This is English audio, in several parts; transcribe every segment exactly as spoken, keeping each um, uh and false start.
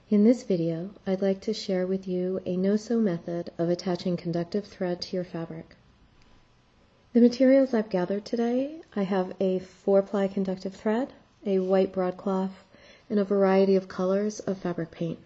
In this video, I'd like to share with you a no-sew method of attaching conductive thread to your fabric. The materials I've gathered today, I have a four-ply conductive thread, a white broadcloth, and a variety of colors of fabric paint.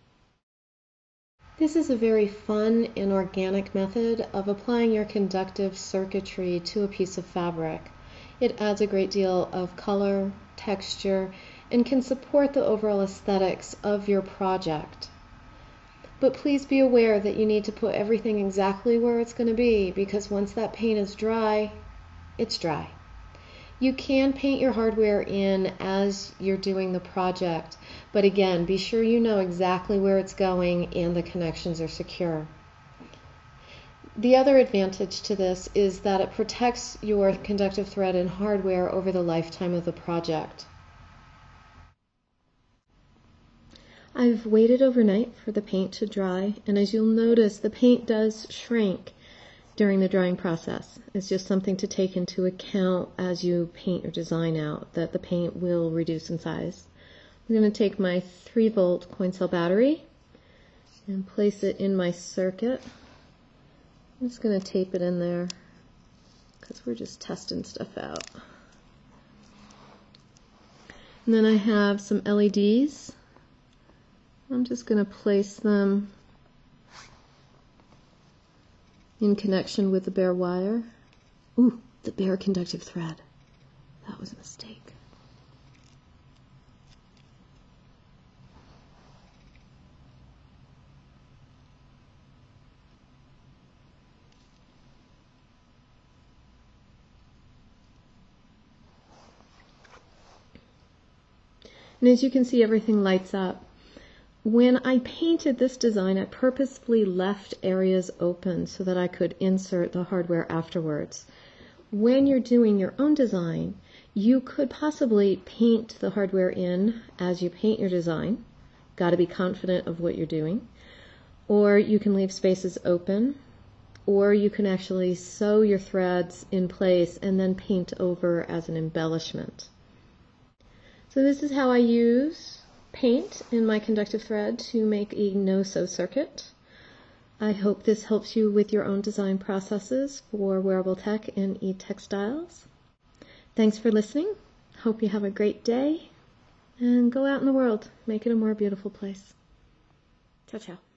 This is a very fun and organic method of applying your conductive circuitry to a piece of fabric. It adds a great deal of color, texture, and can support the overall aesthetics of your project. But please be aware that you need to put everything exactly where it's going to be, because once that paint is dry, it's dry. You can paint your hardware in as you're doing the project, but again, be sure you know exactly where it's going and the connections are secure. The other advantage to this is that it protects your conductive thread and hardware over the lifetime of the project. I've waited overnight for the paint to dry, and as you'll notice, the paint does shrink during the drying process. It's just something to take into account as you paint your design out, that the paint will reduce in size. I'm going to take my three volt coin cell battery and place it in my circuit. I'm just going to tape it in there because we're just testing stuff out. And then I have some L E Ds. I'm just going to place them in connection with the bare wire. Ooh, the bare conductive thread. That was a mistake. And as you can see, everything lights up. When I painted this design, I purposefully left areas open so that I could insert the hardware afterwards. When you're doing your own design, you could possibly paint the hardware in as you paint your design. Got to be confident of what you're doing. Or you can leave spaces open, or you can actually sew your threads in place and then paint over as an embellishment. So this is how I use paint in my conductive thread to make a no-sew circuit. I hope this helps you with your own design processes for wearable tech and eTextiles. Thanks for listening. Hope you have a great day, and go out in the world, make it a more beautiful place. Ciao, ciao.